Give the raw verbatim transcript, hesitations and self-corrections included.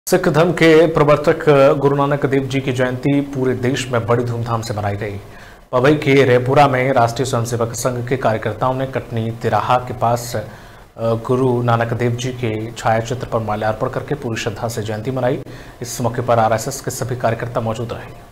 सिख धर्म के प्रवर्तक गुरु नानक देव जी की जयंती पूरे देश में बड़ी धूमधाम से मनाई गई। पवई के रेपुरा में राष्ट्रीय स्वयंसेवक संघ के कार्यकर्ताओं ने कटनी तिराहा के पास गुरु नानक देव जी के छायाचित्र पर माल्यार्पण करके पूरी श्रद्धा से जयंती मनाई। इस मौके पर आरएसएस के सभी कार्यकर्ता मौजूद रहे।